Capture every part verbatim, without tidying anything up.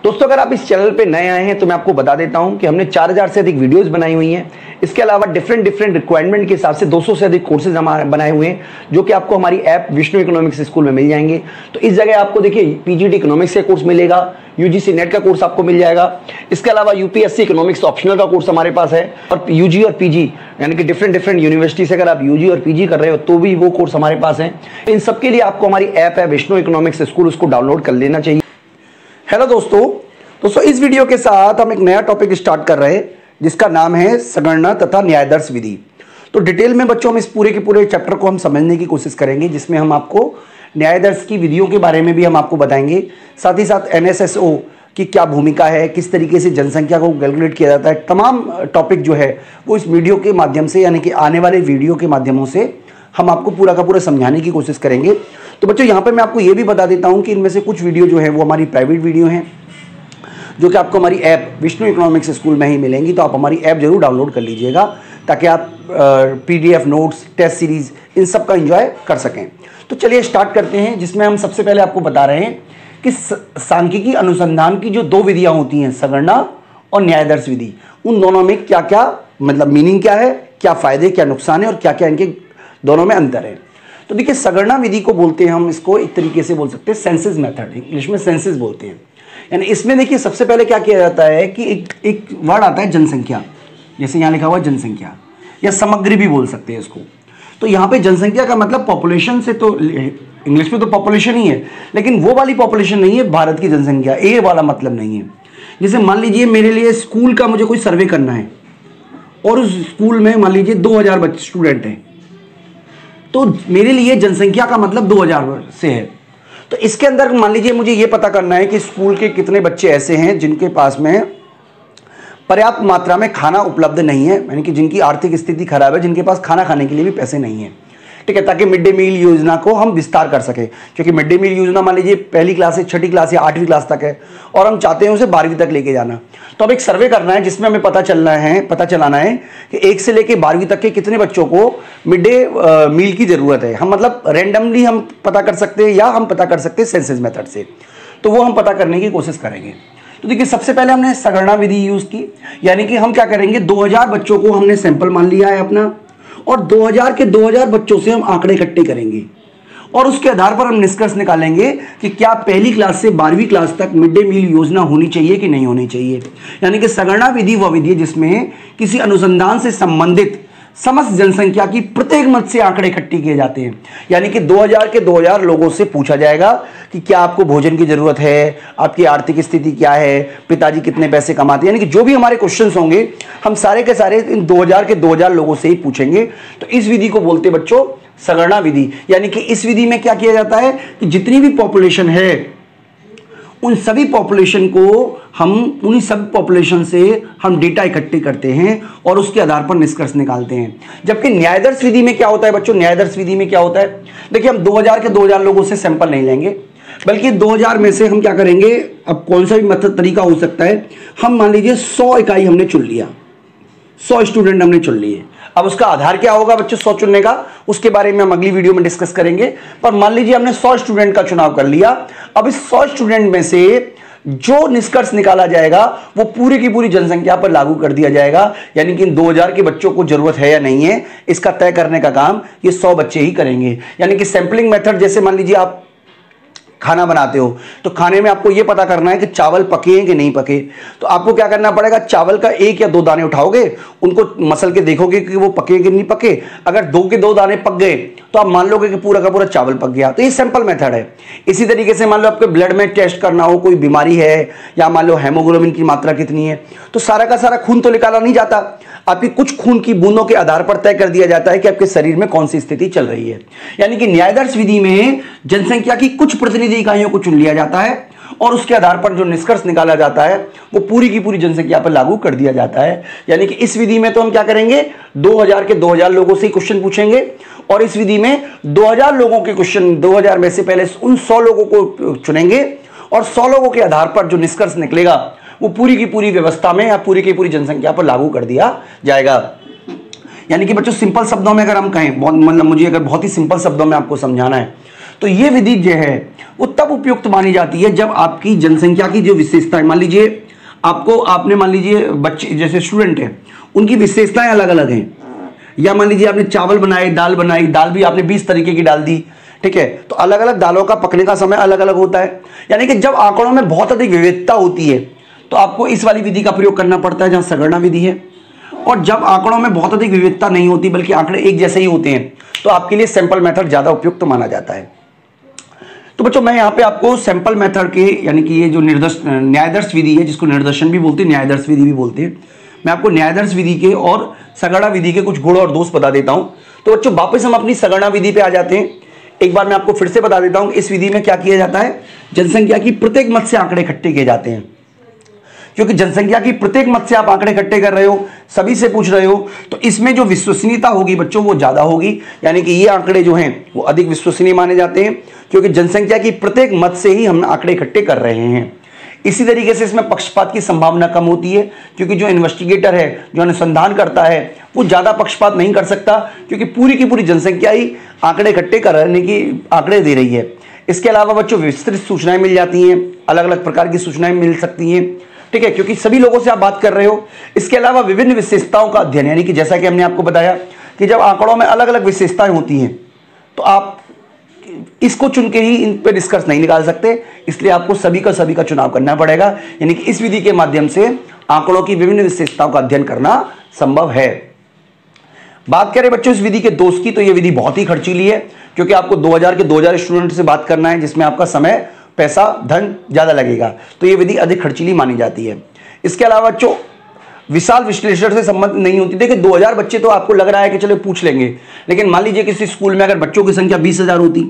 दोस्तों अगर आप इस चैनल पे नए आए हैं तो मैं आपको बता देता हूं कि हमने चार हज़ार से अधिक वीडियोस बनाई हुई हैं। इसके अलावा डिफरेंट डिफरेंट रिक्वायरमेंट के हिसाब से दो सौ से अधिक कोर्सेज हमारे बनाए हुए हैं जो कि आपको हमारी ऐप विष्णु इकोनॉमिक्स स्कूल में मिल जाएंगे। तो इस जगह आपको देखिए पीजीटी इकोनॉमिक्स का कोर्स मिलेगा, यूजीसी नेट का कोर्स आपको मिल जाएगा। इसके अलावा यूपीएससी इकोनॉमिक्स ऑप्शनल का कोर्स हमारे पास है और यूजी और पीजी यानी कि डिफरेंट डिफरेंट यूनिवर्सिटी से अगर आप यूजी और पीजी कर रहे हो तो भी वो कोर्स हमारे पास है। इन सबके लिए आपको हमारी ऐप है विष्णु इकोनॉमिक्स स्कूल, उसको डाउनलोड कर लेना चाहिए। हेलो दोस्तों दोस्तों इस वीडियो के साथ हम एक नया टॉपिक स्टार्ट कर रहे हैं जिसका नाम है संगणना तथा न्यायादर्श विधि। तो डिटेल में बच्चों हम इस पूरे के पूरे चैप्टर को हम समझने की कोशिश करेंगे, जिसमें हम आपको न्यायादर्श की विधियों के बारे में भी हम आपको बताएंगे। साथ ही साथ एनएसएसओ की क्या भूमिका है, किस तरीके से जनसंख्या को कैलकुलेट किया जाता है, तमाम टॉपिक जो है वो इस वीडियो के माध्यम से यानी कि आने वाले वीडियो के माध्यमों से हम आपको पूरा का पूरा समझाने की कोशिश करेंगे। तो बच्चों यहाँ पे मैं आपको ये भी बता देता हूँ कि इनमें से कुछ वीडियो जो है वो हमारी प्राइवेट वीडियो हैं जो कि आपको हमारी ऐप विष्णु इकोनॉमिक्स स्कूल में ही मिलेंगी। तो आप हमारी ऐप जरूर डाउनलोड कर लीजिएगा ताकि आप पीडीएफ नोट्स, टेस्ट सीरीज इन सब का एंजॉय कर सकें। तो चलिए स्टार्ट करते हैं, जिसमें हम सबसे पहले आपको बता रहे हैं कि सांख्यिकी अनुसंधान की जो दो विधियाँ होती हैं, संगणना और न्यायादर्श विधि, उन दोनों में क्या क्या मतलब मीनिंग क्या है, क्या फ़ायदे क्या नुकसान है और क्या क्या इनके दोनों में अंतर है। तो देखिए संगणना विधि को बोलते हैं हम, इसको एक तरीके से बोल सकते हैं सेंसस मेथड, इंग्लिश में सेंसस बोलते हैं। यानी इसमें देखिए सबसे पहले क्या किया जाता है कि एक एक वर्ड आता है जनसंख्या, जैसे यहाँ लिखा हुआ है जनसंख्या या समग्री भी बोल सकते हैं इसको। तो यहाँ पे जनसंख्या का मतलब पॉपुलेशन से, तो इंग्लिश में तो पॉपुलेशन ही है लेकिन वो वाली पॉपुलेशन नहीं है भारत की जनसंख्या, ये वाला मतलब नहीं है। जैसे मान लीजिए मेरे लिए स्कूल का मुझे कोई सर्वे करना है और उस स्कूल में मान लीजिए दो हज़ार बच्चे स्टूडेंट हैं, तो मेरे लिए जनसंख्या का मतलब दो हज़ार से है। तो इसके अंदर मान लीजिए मुझे ये पता करना है कि स्कूल के कितने बच्चे ऐसे हैं जिनके पास में पर्याप्त मात्रा में खाना उपलब्ध नहीं है, यानी कि जिनकी आर्थिक स्थिति खराब है, जिनके पास खाना खाने के लिए भी पैसे नहीं है, ठीक है, ताकि मिड डे मील योजना को हम विस्तार कर सकें। क्योंकि मिड डे मील योजना मान लीजिए पहली क्लास से छठी क्लास या आठवीं क्लास तक है और हम चाहते हैं उसे बारहवीं तक लेके जाना। तो अब एक सर्वे करना है जिसमें हमें पता चलना है पता चलाना है कि एक से लेके बारहवीं तक के कितने बच्चों को मिड डे मील की ज़रूरत है। हम मतलब रैंडमली हम पता कर सकते हैं या हम पता कर सकते हैं सेंसस मेथड से, तो वो हम पता करने की कोशिश करेंगे। तो देखिए सबसे पहले हमने संगणना विधि यूज़ की, यानी कि हम क्या करेंगे, दो हज़ार बच्चों को हमने सैंपल मान लिया है अपना और दो हज़ार के दो हज़ार बच्चों से हम आंकड़े इकट्ठे करेंगे और उसके आधार पर हम निष्कर्ष निकालेंगे कि क्या पहली क्लास से बारहवीं क्लास तक मिड डे मील योजना होनी चाहिए कि नहीं होनी चाहिए। यानी कि संगणना विधि वह विधि है जिसमें किसी अनुसंधान से संबंधित समस्त जनसंख्या की प्रत्येक मत से आंकड़े इकट्ठे किए जाते हैं। यानी कि दो हज़ार के दो हज़ार लोगों से पूछा जाएगा कि क्या आपको भोजन की जरूरत है, आपकी आर्थिक स्थिति क्या है, पिताजी कितने पैसे कमाते हैं, यानी कि जो भी हमारे क्वेश्चंस होंगे हम सारे के सारे इन दो हज़ार के दो हज़ार लोगों से ही पूछेंगे। तो इस विधि को बोलते हैं बच्चों संगणना विधि। यानी कि इस विधि में क्या किया जाता है कि जितनी भी पॉपुलेशन है उन सभी पॉपुलेशन को हम उन सभी पॉपुलेशन से हम डेटा इकट्ठे करते हैं और उसके आधार पर निष्कर्ष निकालते हैं। जबकि न्यायादर्श विधि में क्या होता है बच्चों, न्यायादर्श विधि में क्या होता है, देखिए हम दो हज़ार के दो हज़ार लोगों से सैंपल नहीं लेंगे बल्कि दो हज़ार में से हम क्या करेंगे, अब कौन सा भी मतलब तरीका हो सकता है, हम मान लीजिए सौ इकाई हमने चुन लिया, सौ स्टूडेंट हमने चुन लिए। अब उसका आधार क्या होगा बच्चों सौ चुनने का, उसके बारे में हम अगली वीडियो में डिस्कस करेंगे। पर मान लीजिए हमने सौ स्टूडेंट का चुनाव कर लिया, अब इस सौ स्टूडेंट में से जो निष्कर्ष निकाला जाएगा वो पूरी की पूरी जनसंख्या पर लागू कर दिया जाएगा। यानी कि इन दो हज़ार के बच्चों को जरूरत है या नहीं है, इसका तय करने का काम ये सौ बच्चे ही करेंगे। यानी कि सैंपलिंग मेथड, जैसे मान लीजिए आप खाना बनाते हो तो खाने में आपको यह पता करना है कि चावल पके हैं कि नहीं पके, तो आपको क्या करना पड़ेगा, चावल का एक या दो दाने उठाओगे, उनको मसल के देखोगे कि वो पके कि नहीं पके। अगर दो के दो दाने पक गए तो आप मान लोगे कि पूरा का पूरा चावल पक गया। तो ये सिंपल मेथड है। इसी तरीके से मान लो आपके ब्लड में टेस्ट करना हो, कोई बीमारी है या मान लो हेमोग्लोबिन की मात्रा कितनी है, तो सारा का सारा खून तो निकाला नहीं जाता, आपकी कुछ खून की बूंदों के आधार पर तय कर दिया जाता है कि आपके शरीर में कौन सी स्थिति चल रही है। यानी कि न्यायादर्श विधि में जनसंख्या की कुछ प्रतिनिधि इकाइयों को चुन लिया जाता है और उसके आधार पर जो निष्कर्ष निकाला जाता है वो पूरी की पूरी जनसंख्या पर लागू कर दिया जाता है। यानी कि इस विधि में तो हम क्या करेंगे, दो हज़ार के दो हज़ार लोगों से ही क्वेश्चन पूछेंगे और इस विधि में दो हज़ार लोगों के क्वेश्चन, दो हज़ार में से पहले उन सौ लोगों को चुनेंगे और सौ लोगों के आधार पर जो निष्कर्ष निकलेगा वो पूरी की पूरी व्यवस्था में या पूरी की पूरी जनसंख्या पर लागू कर दिया जाएगा। यानी कि बच्चों सिंपल शब्दों में अगर हम कहें, बहुत मतलब मुझे अगर बहुत ही सिंपल शब्दों में आपको समझाना है तो ये विधि जो है वो तब उपयुक्त मानी जाती है जब आपकी जनसंख्या की जो विशेषताएं, मान लीजिए आपको आपने मान लीजिए बच्चे जैसे स्टूडेंट हैं उनकी विशेषताएं अलग अलग हैं, या मान लीजिए आपने चावल बनाए, दाल बनाई, दाल भी आपने बीस तरीके की डाल दी, ठीक है, तो अलग अलग दालों का पकने का समय अलग अलग होता है। यानी कि जब आंकड़ों में बहुत अधिक विविधता होती है तो आपको इस वाली विधि का प्रयोग करना पड़ता है जहां सगणना विधि है, और जब आंकड़ों में बहुत अधिक विविधता नहीं होती बल्कि आंकड़े एक जैसे ही होते हैं तो आपके लिए सैंपल मेथड ज्यादा उपयुक्त माना जाता है। तो बच्चों मैं यहाँ पे आपको सैंपल मेथड के यानी कि ये जो निर्दर्श न्यायदर्श विधि है, जिसको निर्दर्शन भी बोलते हैं, न्यायदर्श विधि भी बोलते हैं, मैं आपको न्यायदर्श विधि के और सगणना विधि के कुछ गुण और दोष बता देता हूं। तो बच्चों वापस हम अपनी सगणना विधि पे आ जाते हैं। एक बार मैं आपको फिर से बता देता हूं इस विधि में क्या किया जाता है। जनसंख्या की प्रत्येक मत से आंकड़े इकट्ठे किए जाते हैं, क्योंकि जनसंख्या की प्रत्येक मत से आप आंकड़े इकट्ठे कर रहे हो, सभी से पूछ रहे हो, तो इसमें जो विश्वसनीयता होगी बच्चों वो ज्यादा होगी। यानी कि ये आंकड़े जो हैं वो अधिक विश्वसनीय माने जाते हैं, क्योंकि जनसंख्या की प्रत्येक मत से ही हम आंकड़े इकट्ठे कर रहे हैं। इसी तरीके से इसमें पक्षपात की संभावना कम होती है, क्योंकि जो इन्वेस्टिगेटर है, जो अनुसंधान करता है, वो ज्यादा पक्षपात नहीं कर सकता, क्योंकि पूरी की पूरी जनसंख्या ही आंकड़े इकट्ठे करने की आंकड़े दे रही है। इसके अलावा बच्चों विस्तृत सूचनाएं मिल जाती हैं, अलग अलग प्रकार की सूचनाएं मिल सकती हैं, ठीक है, क्योंकि सभी लोगों से आप बात कर रहे हो। इसके अलावा विभिन्न विशेषताओं का अध्ययन, यानी कि जैसा कि हमने आपको बताया कि जब आंकड़ों में अलग अलग विशेषताएं होती हैं तो आप इसको चुन के ही इन पे निष्कर्ष नहीं निकाल सकते, इसलिए आपको सभी का सभी का चुनाव करना पड़ेगा। यानी कि इस विधि के माध्यम से आंकड़ों की विभिन्न विशेषताओं का अध्ययन करना संभव है। बात करें बच्चों इस विधि के दोष की, तो यह विधि बहुत ही खर्चीली है, क्योंकि आपको दो हज़ार के दो हज़ार स्टूडेंट से बात करना है, जिसमें आपका समय, पैसा, धन ज्यादा लगेगा, तो यह विधि अधिक खर्चीली मानी जाती है। इसके अलावा बच्चों विशाल विश्लेषण से संबंध नहीं होती। देखिए दो हज़ार बच्चे तो आपको लग रहा है कि चलो पूछ लेंगे, लेकिन मान लीजिए किसी स्कूल में अगर बच्चों की संख्या बीस हजार होती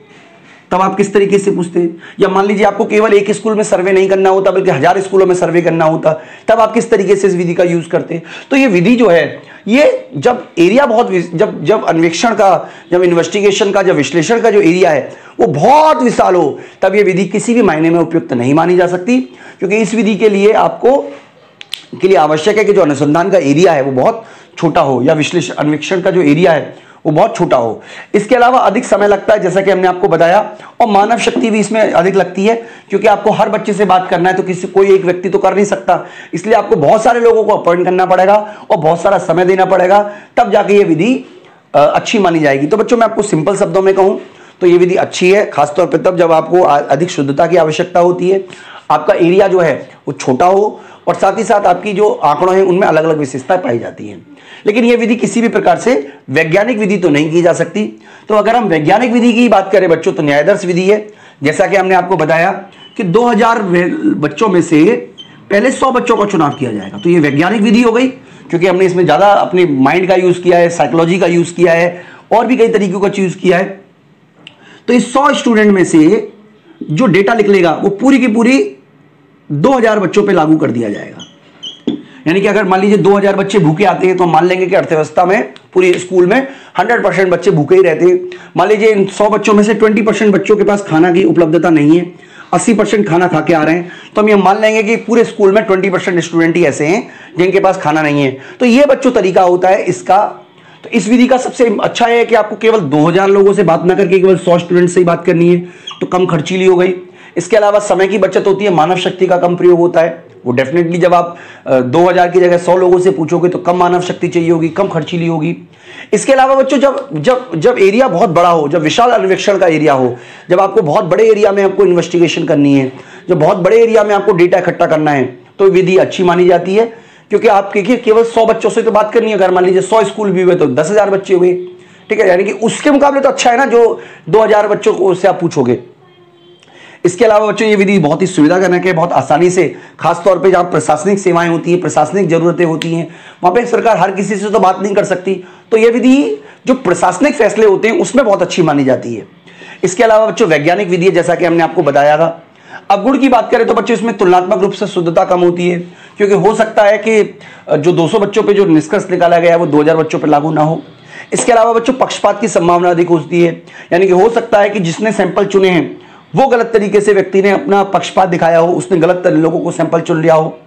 तब आप किस तरीके से पूछते हैं, या मान लीजिए आपको केवल एक स्कूल में सर्वे नहीं करना होता बल्कि हजार स्कूलों में सर्वे करना होता, तब आप किस तरीके से इस विधि का यूज करते। तो ये विधि जो है ये जब एरिया बहुत जब जब अन्वेषण का, जब इन्वेस्टिगेशन का, जब विश्लेषण का जो एरिया है वो बहुत विशाल हो, तब ये विधि किसी भी मायने में उपयुक्त नहीं मानी जा सकती, क्योंकि इस विधि के लिए आपको के लिए आवश्यक है कि जो अनुसंधान का एरिया है वो बहुत छोटा हो, या विश्लेषण अन्वेषण का जो एरिया है वो बहुत छोटा हो। इसके अलावा अधिक समय लगता है, जैसा कि हमने आपको बताया, और मानव शक्ति भी इसमें अधिक लगती है, क्योंकि आपको हर बच्चे से बात करना है तो किसी कोई एक व्यक्ति तो कर नहीं सकता, इसलिए आपको बहुत सारे लोगों को अपॉइंट करना पड़ेगा और बहुत सारा समय देना पड़ेगा, तब जाके ये विधि अच्छी मानी जाएगी। तो बच्चों मैं आपको सिंपल शब्दों में कहूं तो ये विधि अच्छी है, खासतौर पर तब जब आपको अधिक शुद्धता की आवश्यकता होती है, आपका एरिया जो है वो छोटा हो, और साथ ही साथ आपकी जो आंकड़ों हैं उनमें अलग अलग विशेषताएं पाई जाती हैं। लेकिन यह विधि किसी भी प्रकार से वैज्ञानिक विधि तो नहीं की जा सकती। तो अगर हम वैज्ञानिक विधि की बात करें बच्चों तो न्यायदर्श विधि है। जैसा कि हमने आपको बताया कि दो हज़ार बच्चों में से पहले सौ बच्चों का चुनाव किया जाएगा, तो ये वैज्ञानिक विधि हो गई, क्योंकि हमने इसमें ज्यादा अपने माइंड का यूज किया है, साइकोलॉजी का यूज किया है, और भी कई तरीकों का यूज किया है। तो इस सौ स्टूडेंट में से जो डेटा निकलेगा वो पूरी की पूरी दो हज़ार बच्चों पे लागू कर दिया जाएगा। यानी कि अगर मान लीजिए दो हज़ार बच्चे भूखे आते हैं तो मान लेंगे कि अर्थव्यवस्था में पूरी स्कूल में सौ परसेंट बच्चे भूखे ही रहते हैं। मान लीजिए इन सौ बच्चों में से बीस परसेंट बच्चों के पास खाना की उपलब्धता नहीं है, अस्सी परसेंट खाना खा के आ रहे हैं, तो हम ये मान लेंगे कि पूरे स्कूल में बीस परसेंट स्टूडेंट ही ऐसे हैं जिनके पास खाना नहीं है। तो ये बच्चों तरीका होता है इसका। तो इस विधि का सबसे अच्छा है कि आपको केवल दो हज़ार लोगों से बात ना करके केवल सौ स्टूडेंट से ही बात करनी है, तो कम खर्चीली हो गई। इसके अलावा समय की बचत होती है, मानव शक्ति का कम प्रयोग होता है। वो डेफिनेटली जब आप दो हज़ार की जगह सौ लोगों से पूछोगे तो कम मानव शक्ति चाहिए होगी, कम खर्चीली होगी। इसके अलावा बच्चों जब जब जब एरिया बहुत बड़ा हो, जब विशाल अन्वेषण का एरिया हो, जब आपको बहुत बड़े एरिया में आपको इन्वेस्टिगेशन करनी है, जब बहुत बड़े एरिया में आपको डेटा इकट्ठा करना है, तो विधि अच्छी मानी जाती है। क्योंकि आप देखिए केवल सौ बच्चों से तो बात करनी है, अगर मान लीजिए सौ स्कूल भी हुए तो दस हजार बच्चे हुए, ठीक है, यानी कि उसके मुकाबले तो अच्छा है ना जो दो हजार बच्चों को से आप पूछोगे। इसके अलावा बच्चों ये विधि बहुत ही सुविधाजनक है, बहुत आसानी से, खासतौर पे जहां प्रशासनिक सेवाएं होती हैं, प्रशासनिक जरूरतें होती हैं, वहां पे सरकार हर किसी से तो बात नहीं कर सकती, तो ये विधि जो प्रशासनिक फैसले होते हैं उसमें बहुत अच्छी मानी जाती है। इसके अलावा बच्चों वैज्ञानिक विधि है, जैसा कि हमने आपको बताया था। अब गुण की बात करें तो बच्चों इसमें तुलनात्मक रूप से शुद्धता कम होती है, क्योंकि हो सकता है कि जो दो सौ बच्चों पे जो निष्कर्ष निकाला गया है वो दो हज़ार बच्चों पे लागू ना हो। इसके अलावा बच्चों पक्षपात की संभावना अधिक होती है, यानी कि हो सकता है कि जिसने सैंपल चुने हैं वो गलत तरीके से व्यक्ति ने अपना पक्षपात दिखाया हो, उसने गलत लोगों को सैंपल चुन लिया हो।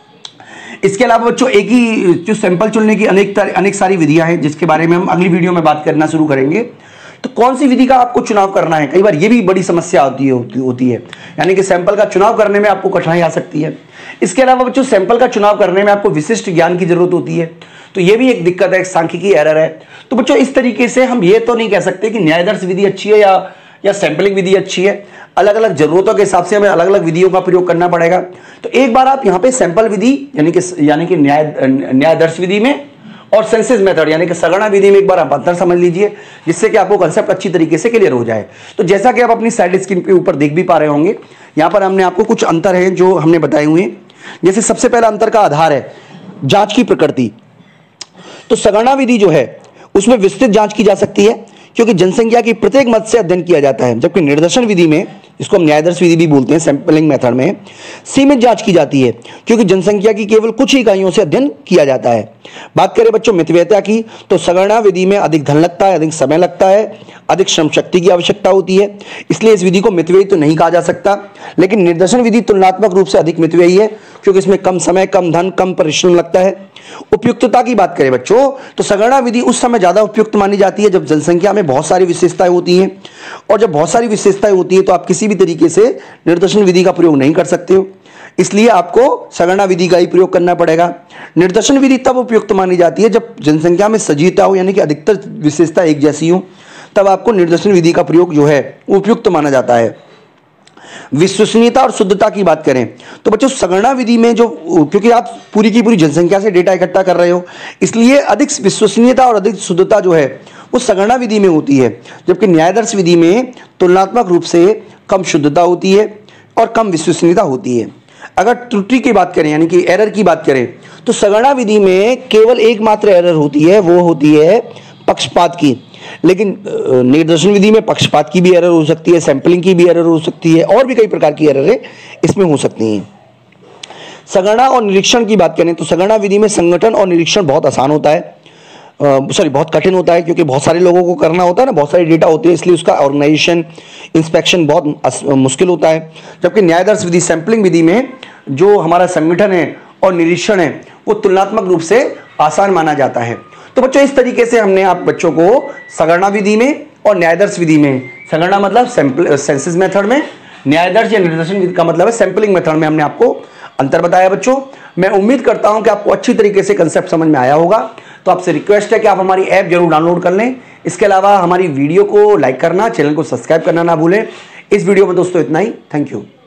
इसके अलावा बच्चों एक ही जो सैंपल चुनने की अनेक अनेक सारी विधियां हैं, जिसके बारे में हम अगली वीडियो में बात करना शुरू करेंगे। तो कौन सी विधि का आपको चुनाव करना है, कई बार ये भी बड़ी समस्या होती है होती, होती है यानी कि सैंपल का चुनाव करने में आपको कठिनाई आ सकती है। इसके अलावा बच्चों सैंपल का चुनाव करने में आपको विशिष्ट ज्ञान की जरूरत होती है, तो ये भी एक दिक्कत है, एक सांख्यिकी एरर है। तो बच्चों इस तरीके से हम ये तो नहीं कह सकते कि न्यायादर्श विधि अच्छी है या या सैंपलिंग विधि अच्छी है, अलग अलग जरूरतों के हिसाब से हमें अलग अलग विधियों का प्रयोग करना पड़ेगा। तो एक बार आप यहाँ पे सैंपल विधि यानी कि यानी कि न्याय न्यायादर्श विधि में और सेंसिस मेथड यानी कि सगणना विधि में एक बार आप अंतर समझ लीजिए, जिससे कि आपको कंसेप्ट अच्छी तरीके से क्लियर हो जाए। तो जैसा कि आप अपनी साइड स्क्रीन के ऊपर देख भी पा रहे होंगे, यहाँ पर हमने आपको कुछ अंतर है जो हमने बताए हुए हैं। जैसे सबसे पहला अंतर का आधार है जांच की प्रकृति। तो सगणना विधि जो है उसमें विस्तृत जांच की जा सकती है क्योंकि जनसंख्या की प्रत्येक मत से अध्ययन किया जाता है, जबकि निर्देशन विधि में, जिसको हम न्यायादर्श विधि भी बोलते हैं, सैंपलिंग मेथड में सीमित जांच की जाती है क्योंकि जनसंख्या की केवल कुछ ही इकाइयों से अध्ययन किया जाता है। बात करें बच्चों मितव्ययता की, तो सगणना विधि में अधिक धन लगता है, अधिक समय लगता है, अधिक श्रम शक्ति की आवश्यकता होती है, इसलिए इस विधि को मितव्ययी तो नहीं कहा जा सकता। लेकिन निर्देशन विधि तुलनात्मक रूप से अधिक मितव्ययी है क्योंकि इसमें कम समय, कम धन, कम परिश्रम लगता है। उपयुक्तता की बात करें बच्चों, तो सगणना विधि उस समय ज्यादा उपयुक्त मानी जाती है जब जनसंख्या में बहुत सारी विशेषताएं होती हैं, और जब बहुत सारी विशेषताएं होती है तो आप किसी भी तरीके से निर्देशन विधि का प्रयोग नहीं कर सकते हो, इसलिए आपको सगणना विधि का ही प्रयोग करना पड़ेगा। निर्देशन विधि तब उपयुक्त मानी जाती है जब जनसंख्या में सजीवता हो यानी कि अधिकतर विशेषता एक जैसी हो, तब आपको निर्देशन विधि का प्रयोग जो है उपयुक्त माना जाता है। विश्वसनीयता और शुद्धता की बात करें तो बच्चों सगणना विधि में जो, क्योंकि आप पूरी की पूरी जनसंख्या से डेटा इकट्ठा कर रहे हो, इसलिए अधिक विश्वसनीयता और अधिक शुद्धता जो है वो सगणना विधि में होती है, जबकि न्यायादर्श विधि में तुलनात्मक रूप से कम शुद्धता होती है और कम विश्वसनीयता होती है। अगर त्रुटि की बात करें यानी कि एरर की बात करें तो सगणना विधि में केवल एकमात्र एरर होती है, वो होती है पक्षपात की, लेकिन निर्देशन विधि में पक्षपात की भी एरर हो सकती है, सैंपलिंग की भी एरर हो सकती है, और भी कई प्रकार की एरर इसमें हो सकती हैं। सगणना और निरीक्षण की बात करें तो सगणना विधि में संगठन और निरीक्षण बहुत आसान होता है, सॉरी बहुत कठिन होता है, क्योंकि बहुत सारे लोगों को करना होता है ना, बहुत सारे डेटा होते हैं, इसलिए उसका ऑर्गेनाइजेशन, इंस्पेक्शन बहुत मुश्किल होता है। जबकि न्यायादर्श विधि सैंपलिंग विधि में जो हमारा संगठन है और निरीक्षण है वो तुलनात्मक रूप से आसान माना जाता है। तो बच्चों इस तरीके से हमने आप बच्चों को सगणना विधि में और न्यायादर्श विधि में, सगणना मतलब सैंपल सेंसिस मेथड में, न्यायादर्श या निर्देशन विधि का मतलब है सैंपलिंग मेथड में, हमने आपको अंतर बताया बच्चों। मैं उम्मीद करता हूं कि आपको अच्छी तरीके से कंसेप्ट समझ में आया होगा। तो आपसे रिक्वेस्ट है कि आप हमारी ऐप जरूर डाउनलोड कर लें। इसके अलावा हमारी वीडियो को लाइक करना, चैनल को सब्सक्राइब करना ना भूलें। इस वीडियो में दोस्तों इतना ही। Thank you.